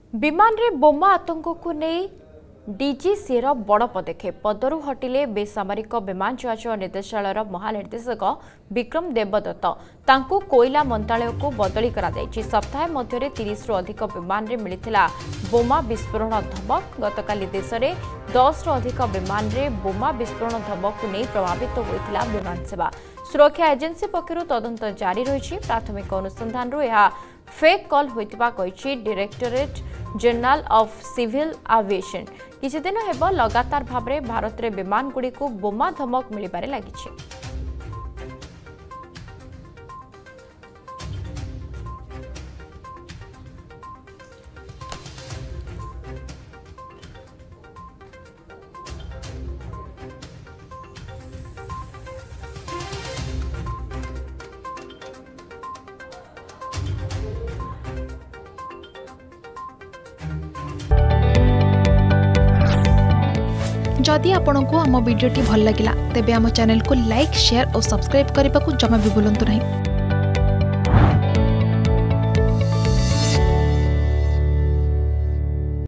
विमान रे बोमा आतंक को नहीं डीजीसी बड़ पदक्षेप पदरु हटिले बेसामरिक विमान चलाचल निर्देशालय महानिर्देशक विक्रम देवदत्त तांकु कोयला मंत्रालय को बदली करा जायछि। सप्ताह मध्य 30 रु अधिक विमान रे मिलिथिला बोमा विस्फोरण धमक। गतकाली देश में 10 रु अधिक विमान रे बोमा विस्फोरण धमक को नहीं प्रभावित होइथिला विमान सेवा। सुरक्षा एजेंसी पक्षरु तदंत जारी रही। प्राथमिक अनुसंधान फेक कॉल होइतिबा कहिछि directorate general of civil aviation. किछि दिन हेब लगातार भाव में भारत रे विमान गुड़ी को बोमा धमक मिलिबारे लागिछि। जदि आपंक आम भिडी भल लगा तेब आम चैनल को लाइक शेयर और सब्सक्राइब करने को जमा भी भूलु नहीं।